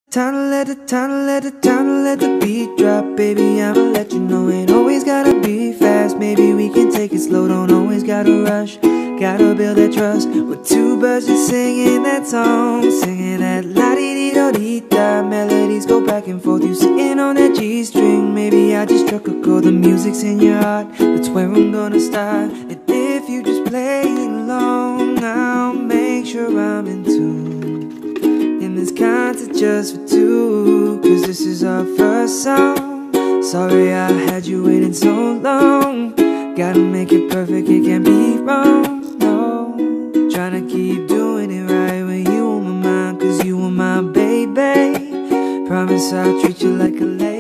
Time to let the beat drop, baby. I'ma let you know ain't always gotta be fast. Maybe we can take it slow, don't always gotta rush. Gotta build that trust with two birds just singing that song, singing that la-di-di-do-di-da. Melodies go back and forth, you sitting on that G-string. Maybe I just struck a chord, the music's in your heart. That's where I'm gonna start. And if you just play along, I'll make sure I'm in tune. And this concert just for two, cause this is our first song. Sorry I had you waiting so long. Gotta make it perfect, it can't be wrong, no. Tryna keep doing it right when you on my mind, cause you are my baby. Promise I'll treat you like a lady.